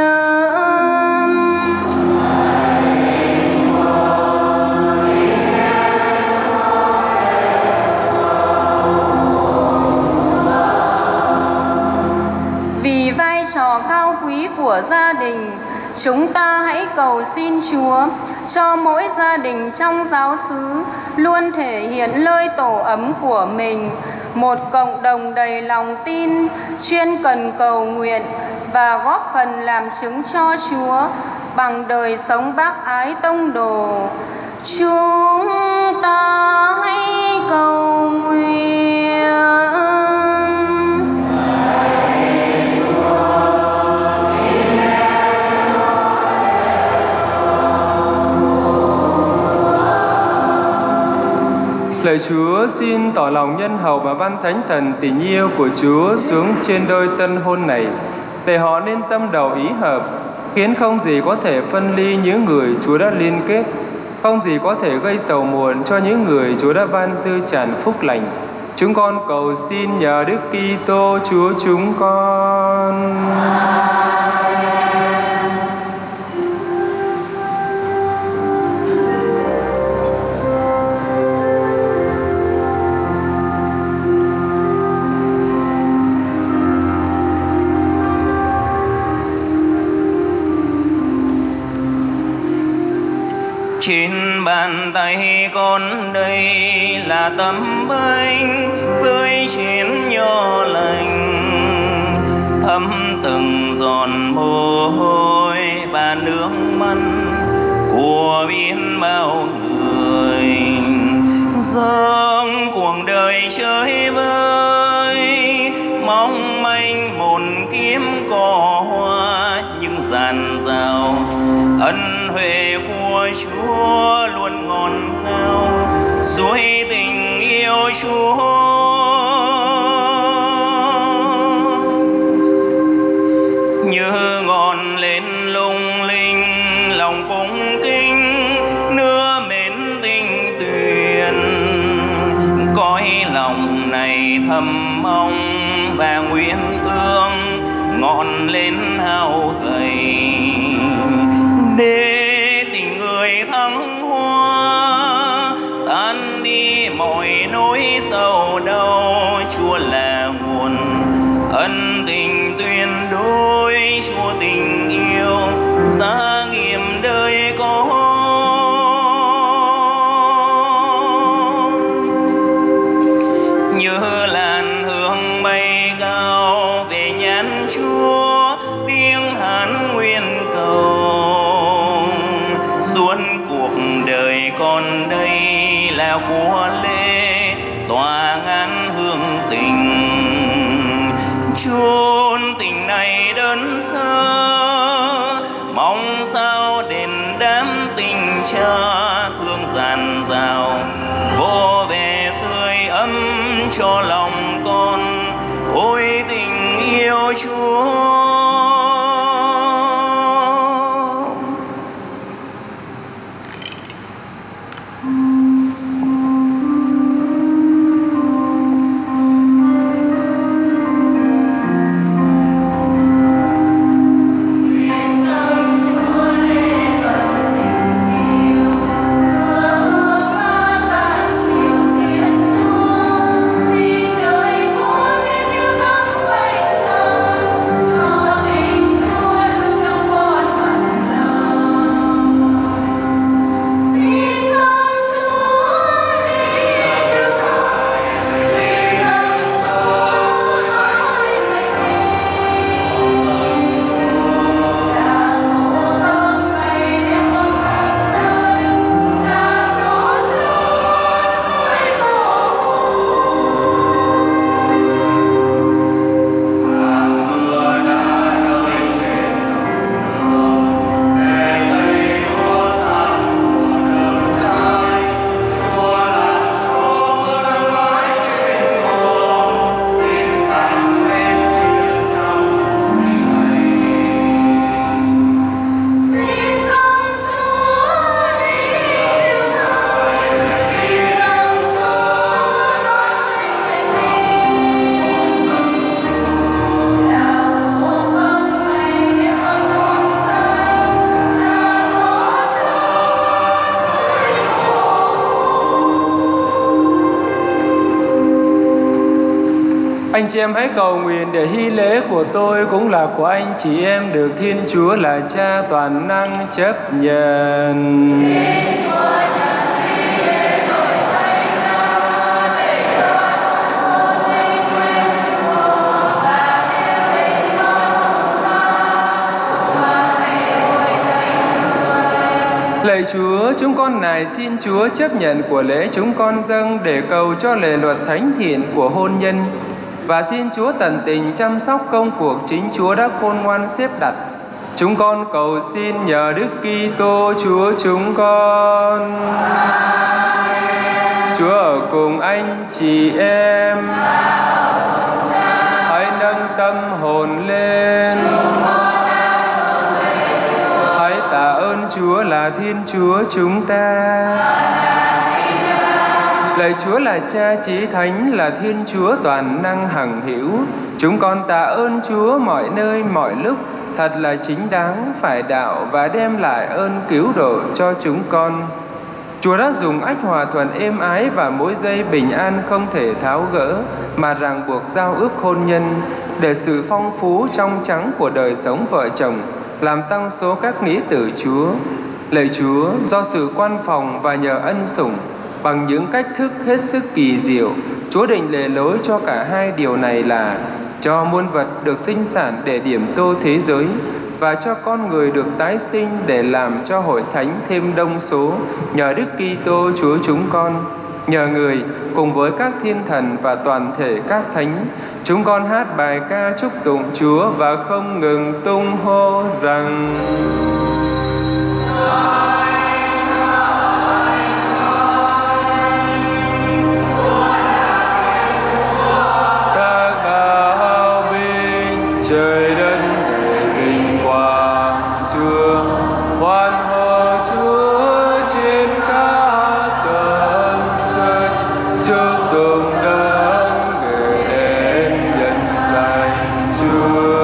Vì vai trò cao quý của gia đình, chúng ta hãy cầu xin Chúa cho mỗi gia đình trong giáo xứ luôn thể hiện nơi tổ ấm của mình, một cộng đồng đầy lòng tin, chuyên cần cầu nguyện và góp phần làm chứng cho Chúa bằng đời sống bác ái tông đồ. Chúng ta hãy cầu nguyện. Lạy Chúa, xin tỏ lòng nhân hậu và ban thánh thần tình yêu của Chúa xuống trên đôi tân hôn này, để họ nên tâm đầu ý hợp, khiến không gì có thể phân ly những người Chúa đã liên kết, không gì có thể gây sầu muộn cho những người Chúa đã ban dư tràn phúc lành. Chúng con cầu xin nhờ Đức Kitô Chúa chúng con. Trên bàn tay con đây là tấm bánh với chén nho lành, thấm từng giọt mồ hôi và nước mắt của biết bao người, dâng cuộc đời chơi vơi mong manh một kiếm cỏ hoa, nhưng dàn dào ân huệ của Chúa luôn ngọt ngào, suối tình yêu Chúa như ngọn lên lung linh, lòng cung kính nửa mến tình tuyền, cõi lòng này thầm mong và nguyện ương ngọn lên hao gầy, để tình người thăng hoa tan đi mọi nỗi sầu đau. Chúa là nguồn ân tình tuyệt đối, Chúa tình yêu giá nghiệm đời con, như làn hương bay cao về nhãn Chúa, tiếng hát nguyện cầu. Suốt cuộc đời con đây là của lễ tỏa ngàn hương tình, chốn tình này đơn sơ mong sao đền đám tình cha, thương dàn dào vô về sưởi ấm cho lòng con. Ôi tình yêu Chúa, anh chị em hãy cầu nguyện để hy lễ của tôi cũng là của anh chị em được Thiên Chúa là Cha toàn năng chấp nhận. Lạy Chúa, chúng con nài xin Chúa chấp nhận của lễ chúng con dâng để cầu cho lề luật thánh thiện của hôn nhân, và xin Chúa tận tình chăm sóc công cuộc chính Chúa đã khôn ngoan xếp đặt. Chúng con cầu xin nhờ Đức Kitô Chúa chúng con. Chúa ở cùng anh chị em. Hãy nâng tâm hồn lên. Hãy tạ ơn Chúa là Thiên Chúa chúng ta. Lạy Chúa là Cha Chí Thánh, là Thiên Chúa toàn năng hằng hữu. Chúng con tạ ơn Chúa mọi nơi mọi lúc, thật là chính đáng phải đạo và đem lại ơn cứu độ cho chúng con. Chúa đã dùng ách hòa thuận êm ái và mối dây bình an không thể tháo gỡ mà ràng buộc giao ước hôn nhân, để sự phong phú trong trắng của đời sống vợ chồng làm tăng số các nghĩa tử Chúa. Lạy Chúa, do sự quan phòng và nhờ ân sủng, bằng những cách thức hết sức kỳ diệu, Chúa định lề lối cho cả hai điều này là cho muôn vật được sinh sản để điểm tô thế giới, và cho con người được tái sinh để làm cho hội thánh thêm đông số, nhờ Đức Kitô Chúa chúng con. Nhờ Người cùng với các thiên thần và toàn thể các thánh, chúng con hát bài ca chúc tụng Chúa và không ngừng tung hô rằng: các đạo binh trời đất người vinh quang Chúa, hoan hô Chúa trên các tầng trời, chúc tụng đấng người đến nhân gian Chúa.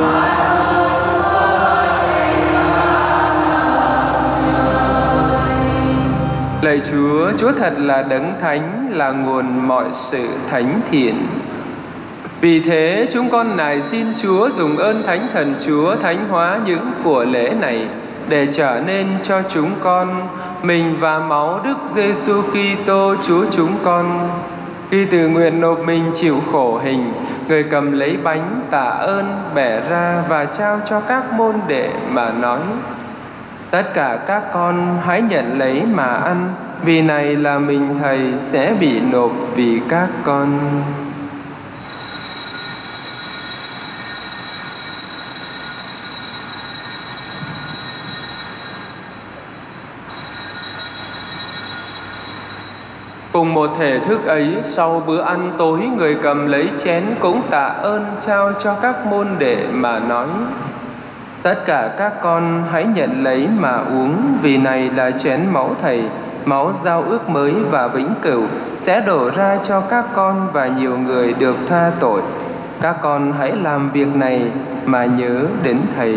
Lạy Chúa, Chúa thật là đấng thánh, là nguồn mọi sự thánh thiện. Vì thế chúng con nài xin Chúa dùng ơn Thánh Thần Chúa thánh hóa những của lễ này để trở nên cho chúng con mình và máu Đức Giêsu Kitô Chúa chúng con. Khi tự nguyện nộp mình chịu khổ hình, Người cầm lấy bánh tạ ơn, bẻ ra và trao cho các môn đệ mà nói: tất cả các con hãy nhận lấy mà ăn, vì này là mình Thầy sẽ bị nộp vì các con. Cùng một thể thức ấy, sau bữa ăn tối, Người cầm lấy chén cũng tạ ơn trao cho các môn đệ mà nói: tất cả các con hãy nhận lấy mà uống, vì này là chén máu Thầy, máu giao ước mới và vĩnh cửu, sẽ đổ ra cho các con và nhiều người được tha tội. Các con hãy làm việc này mà nhớ đến Thầy.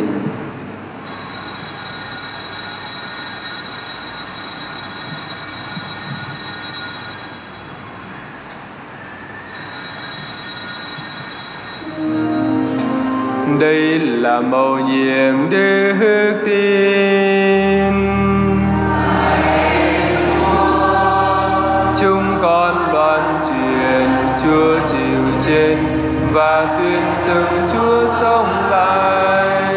Đây là mầu nhiệm đức tin. Chúng con loan truyền Chúa chịu chết và tuyên xưng Chúa sống lại.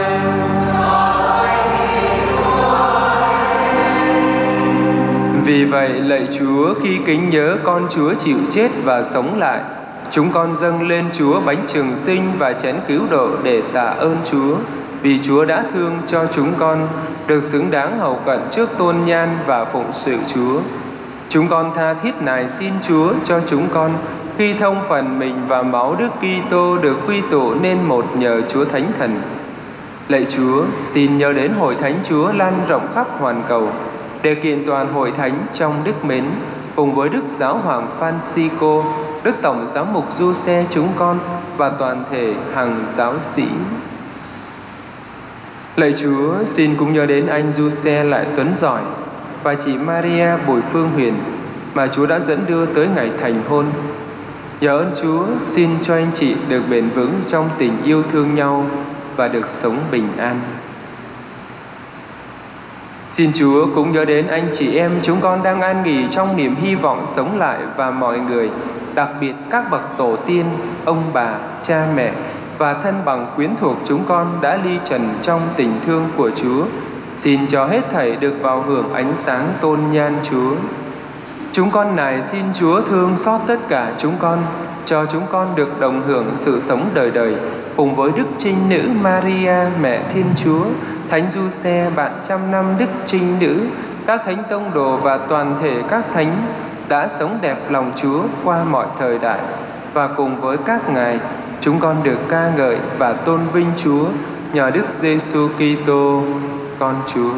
Vì vậy, lạy Chúa, khi kính nhớ con Chúa chịu chết và sống lại, chúng con dâng lên Chúa bánh trường sinh và chén cứu độ để tạ ơn Chúa, vì Chúa đã thương cho chúng con, được xứng đáng hầu cận trước tôn nhan và phụng sự Chúa. Chúng con tha thiết nài xin Chúa cho chúng con, khi thông phần mình và máu Đức Kitô được quy tụ nên một nhờ Chúa Thánh Thần. Lạy Chúa, xin nhớ đến hội thánh Chúa lan rộng khắp hoàn cầu, để kiện toàn hội thánh trong đức mến, cùng với Đức Giáo hoàng Francisco, Đức Tổng Giám mục Giuse chúng con và toàn thể hằng giáo sĩ. Lạy Chúa, xin cũng nhớ đến anh Giuse Lại Tuấn Giỏi và chị Maria Bùi Phương Huyền mà Chúa đã dẫn đưa tới ngày thành hôn. Nhờ ơn Chúa, xin cho anh chị được bền vững trong tình yêu thương nhau và được sống bình an. Xin Chúa cũng nhớ đến anh chị em chúng con đang an nghỉ trong niềm hy vọng sống lại, và mọi người, đặc biệt các bậc tổ tiên, ông bà, cha mẹ và thân bằng quyến thuộc chúng con đã ly trần trong tình thương của Chúa. Xin cho hết thảy được vào hưởng ánh sáng tôn nhan Chúa. Chúng con nài xin Chúa thương xót tất cả chúng con, cho chúng con được đồng hưởng sự sống đời đời cùng với Đức Trinh Nữ Maria Mẹ Thiên Chúa, Thánh Giuse bạn trăm năm Đức Trinh Nữ, các thánh tông đồ và toàn thể các thánh đã sống đẹp lòng Chúa qua mọi thời đại. Và cùng với các ngài, chúng con được ca ngợi và tôn vinh Chúa nhờ Đức Giêsu Kitô, con Chúa.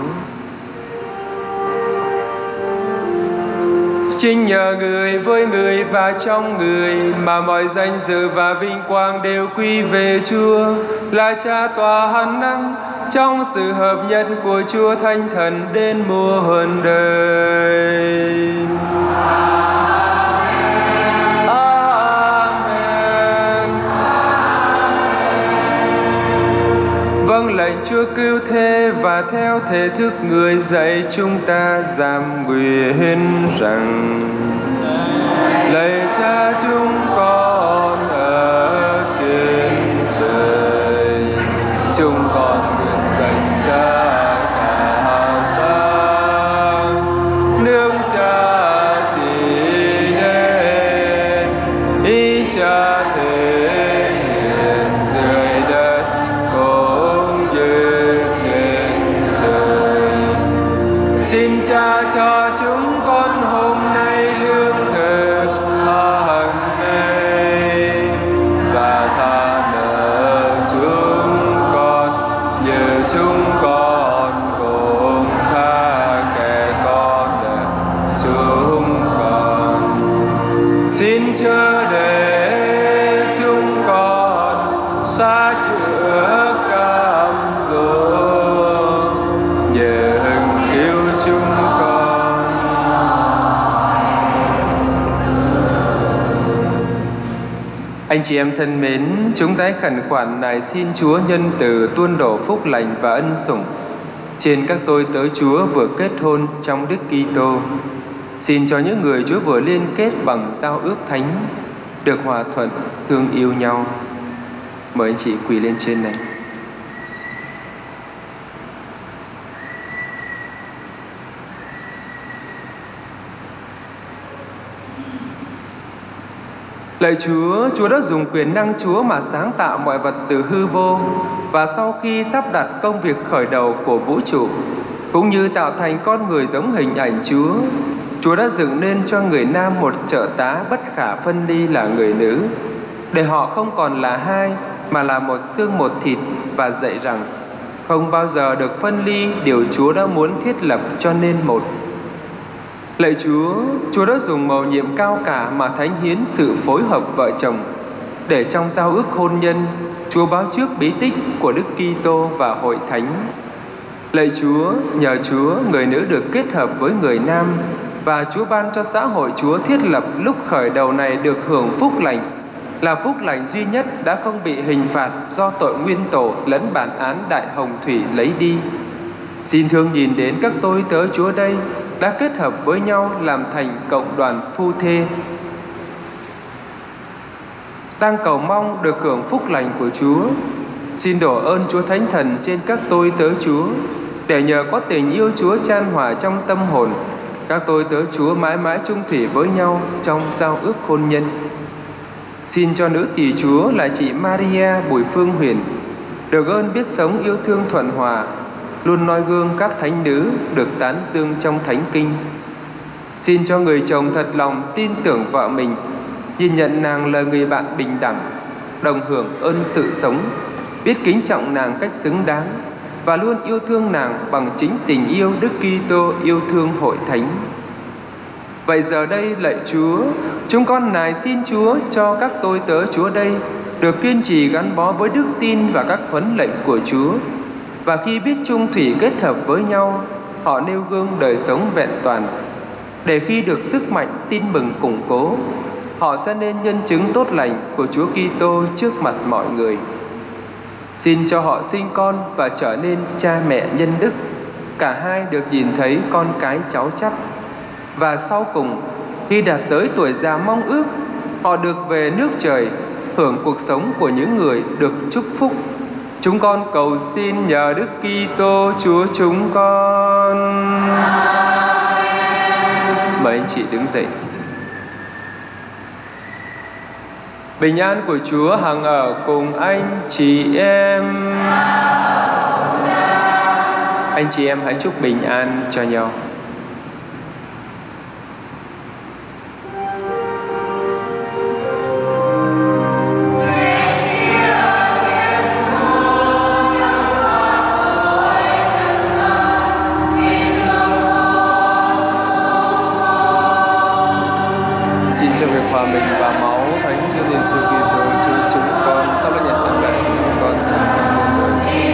Chính nhờ Người, với Người và trong Người mà mọi danh dự và vinh quang đều quy về Chúa, là Cha tòa hằng năng, trong sự hợp nhất của Chúa Thánh Thần đến muôn đời. Amen. Vâng lệnh Chúa cứu thế, và theo thể thức Người dạy chúng ta giam nguyện rằng: lạy Cha chúng con ở trên chúng con nguyện dành cha cả hào sang, nương cha chỉ nên ý cha thể hiện dưới đất cũng như trên trời. Xin cha cho chúng con hôm nay lương thực hàng ngày, và tha nợ chúng con như chúng con cũng tha kẻ con nợ chúng con. Xin chớ để chúng con sa chữa cam dỗ, nhưng cứu chúng con. Anh chị em thân mến, chúng ta khẩn khoản nài xin Chúa nhân từ tuôn đổ phúc lành và ân sủng trên các tôi tớ Chúa vừa kết hôn trong Đức Kitô. Xin cho những người Chúa vừa liên kết bằng giao ước thánh được hòa thuận, thương yêu nhau. Mời anh chị quỳ lên trên này. Lạy Chúa, Chúa đã dùng quyền năng Chúa mà sáng tạo mọi vật từ hư vô, và sau khi sắp đặt công việc khởi đầu của vũ trụ, cũng như tạo thành con người giống hình ảnh Chúa, Chúa đã dựng nên cho người nam một trợ tá bất khả phân ly là người nữ, để họ không còn là hai mà là một xương một thịt, và dạy rằng không bao giờ được phân ly điều Chúa đã muốn thiết lập cho nên một. Lạy Chúa, Chúa đã dùng mầu nhiệm cao cả mà thánh hiến sự phối hợp vợ chồng, để trong giao ước hôn nhân, Chúa báo trước bí tích của Đức Kitô và Hội Thánh. Lạy Chúa, nhờ Chúa, người nữ được kết hợp với người nam, và Chúa ban cho xã hội Chúa thiết lập lúc khởi đầu này được hưởng phúc lành, là phúc lành duy nhất đã không bị hình phạt do tội nguyên tổ lẫn bản án đại hồng thủy lấy đi. Xin thương nhìn đến các tôi tớ Chúa đây đã kết hợp với nhau làm thành cộng đoàn phu thê, đang cầu mong được hưởng phúc lành của Chúa. Xin đổ ơn Chúa Thánh Thần trên các tôi tớ Chúa, để nhờ có tình yêu Chúa chan hòa trong tâm hồn, các tôi tớ Chúa mãi mãi chung thủy với nhau trong giao ước hôn nhân. Xin cho nữ tỳ Chúa là chị Maria Bùi Phương Huyền được ơn biết sống yêu thương thuận hòa, luôn noi gương các thánh nữ được tán dương trong thánh kinh. Xin cho người chồng thật lòng tin tưởng vợ mình, nhìn nhận nàng là người bạn bình đẳng, đồng hưởng ơn sự sống, biết kính trọng nàng cách xứng đáng, và luôn yêu thương nàng bằng chính tình yêu Đức Kitô yêu thương Hội Thánh. Vậy giờ đây, lạy Chúa, chúng con nài xin Chúa cho các tôi tớ Chúa đây được kiên trì gắn bó với đức tin và các huấn lệnh của Chúa, và khi biết chung thủy kết hợp với nhau, họ nêu gương đời sống vẹn toàn, để khi được sức mạnh tin mừng củng cố, họ sẽ nên nhân chứng tốt lành của Chúa Kitô trước mặt mọi người. Xin cho họ sinh con và trở nên cha mẹ nhân đức, cả hai được nhìn thấy con cái cháu chắc, và sau cùng khi đạt tới tuổi già mong ước, họ được về nước trời, hưởng cuộc sống của những người được chúc phúc. Chúng con cầu xin nhờ Đức Kitô Chúa chúng con. Mời anh chị đứng dậy. Bình an của Chúa hằng ở cùng anh chị em. Anh chị em hãy chúc bình an cho nhau. Xin cho việc hòa mình và máu Thánh Chúa Giêsu Kitô Chúa chúng con sắp đã nhận tặng lại cho chúng con sự sống muôn đời.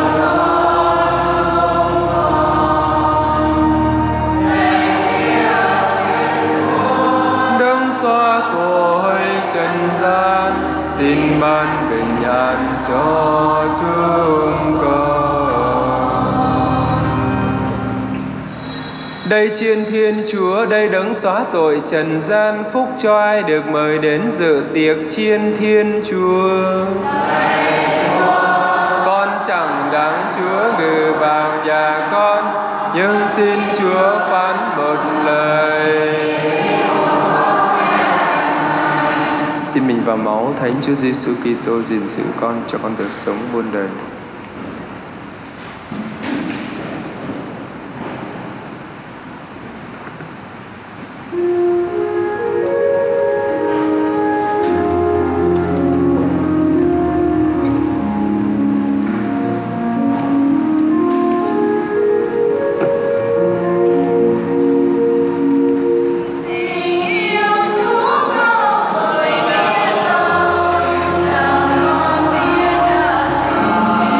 Đấng xóa tội trần gian, xin ban bình an cho chúng con. Đây chiên Thiên Chúa, đây đấng xóa tội trần gian, phúc cho ai được mời đến dự tiệc chiên Thiên Chúa. Con chẳng đáng Chúa ngự vào nhà con, nhưng xin Chúa phán một lời. Xin mình và máu Thánh Chúa Giêsu Kitô gìn giữ con cho con được sống muôn đời. Hãy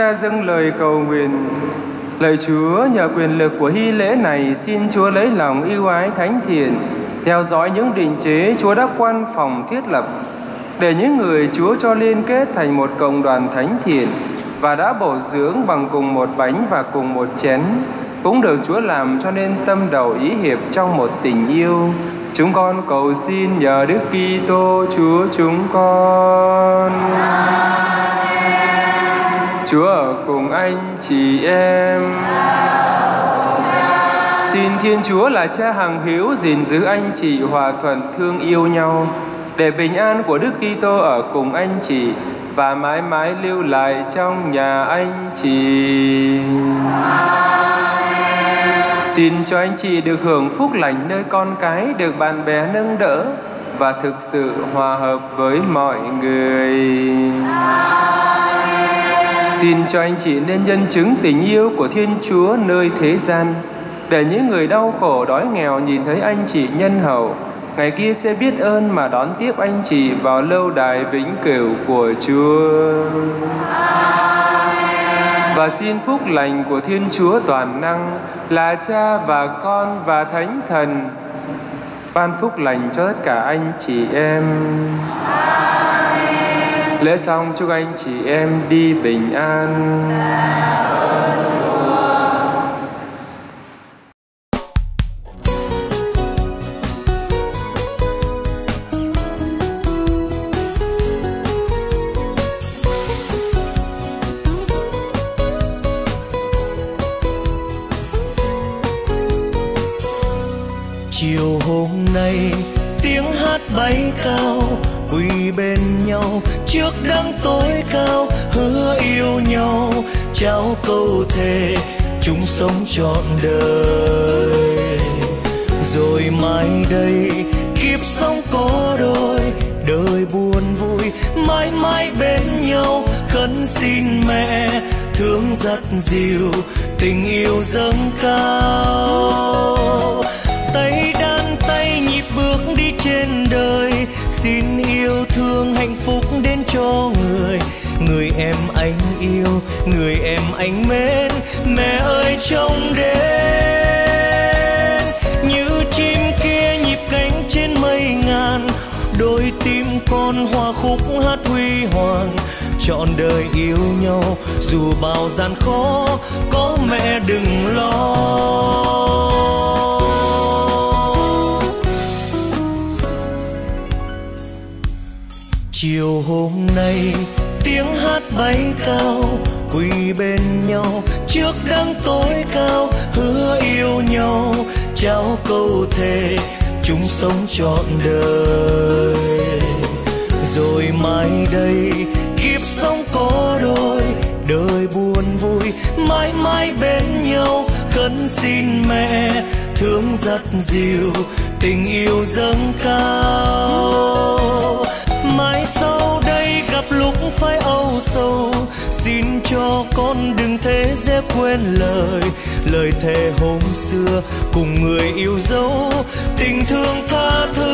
ta dâng lời cầu nguyện. Lạy Chúa, nhờ quyền lực của hy lễ này, xin Chúa lấy lòng ưu ái thánh thiện, theo dõi những định chế Chúa đã quan phòng thiết lập, để những người Chúa cho liên kết thành một cộng đoàn thánh thiện và đã bổ dưỡng bằng cùng một bánh và cùng một chén, cũng được Chúa làm cho nên tâm đầu ý hiệp trong một tình yêu. Chúng con cầu xin nhờ Đức Kitô Chúa chúng con. Chúa ở cùng anh chị em. Xin Thiên Chúa là Cha hằng hữu gìn giữ anh chị hòa thuận thương yêu nhau, để bình an của Đức Kitô ở cùng anh chị và mãi mãi lưu lại trong nhà anh chị. Xin cho anh chị được hưởng phúc lành nơi con cái, được bạn bè nâng đỡ và thực sự hòa hợp với mọi người. Xin cho anh chị nên nhân chứng tình yêu của Thiên Chúa nơi thế gian, để những người đau khổ đói nghèo nhìn thấy anh chị nhân hậu, ngày kia sẽ biết ơn mà đón tiếp anh chị vào lâu đài vĩnh cửu của Chúa. Và xin phúc lành của Thiên Chúa toàn năng là Cha và Con và Thánh Thần ban phúc lành cho tất cả anh chị em. Lễ xong chúc anh chị em đi bình an. Chiều hôm nay tiếng hát bay cao, quỳ bên nhau trước đấng tối cao, hứa yêu nhau trao câu thề chung sống trọn đời. Rồi mai đây kiếp sống có đôi, đời buồn vui mãi mãi bên nhau. Khấn xin mẹ thương dắt dìu tình yêu dâng cao. Tay đan tay nhịp bước đi trên đời, xin yêu thương hạnh phúc đến cho người. Người em anh yêu, người em anh mến, mẹ ơi trông đến. Như chim kia nhịp cánh trên mây ngàn, đôi tim con hòa khúc hát huy hoàng. Trọn đời yêu nhau dù bao gian khó, có mẹ đừng lo. Chiều hôm nay tiếng hát bay cao, quỳ bên nhau trước đấng tối cao, hứa yêu nhau trao câu thề chung sống trọn đời. Rồi mai đây kiếp sống có đôi, đời buồn vui mãi mãi bên nhau. Khấn xin mẹ thương dắt dìu tình yêu dâng cao. Mãi sau đây gặp lúc phải âu sầu, xin cho con đừng thế dễ quên lời. Lời thề hôm xưa cùng người yêu dấu, tình thương tha thứ.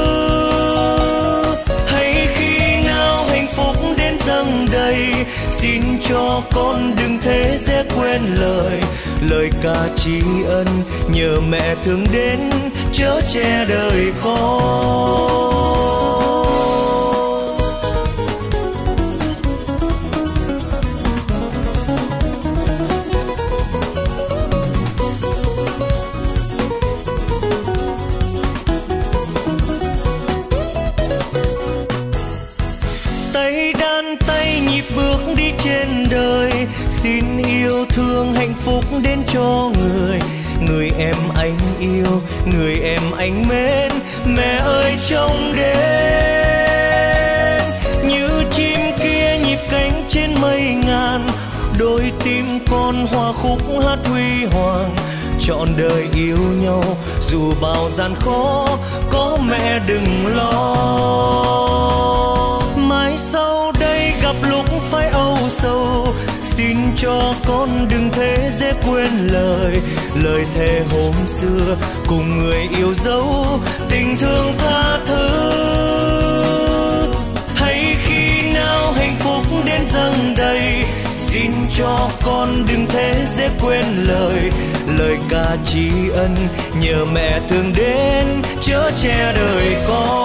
Hay khi nào hạnh phúc đến dâng đầy, xin cho con đừng thế dễ quên lời. Lời ca tri ân nhờ mẹ thương đến, chở che đời con. Trên đời xin yêu thương hạnh phúc đến cho người. Người em anh yêu, người em anh mến, mẹ ơi trông đến. Như chim kia nhịp cánh trên mây ngàn, đôi tim con hòa khúc hát huy hoàng. Trọn đời yêu nhau dù bao gian khó, có mẹ đừng lo. Mãi sau đây gặp lúc phải âu sầu, xin cho con đừng thế dễ quên lời. Lời thề hôm xưa cùng người yêu dấu, tình thương tha thứ. Hay khi nào hạnh phúc đến dâng đầy, xin cho để quên lời lời ca tri ân, nhờ mẹ thương đến chở che đời con.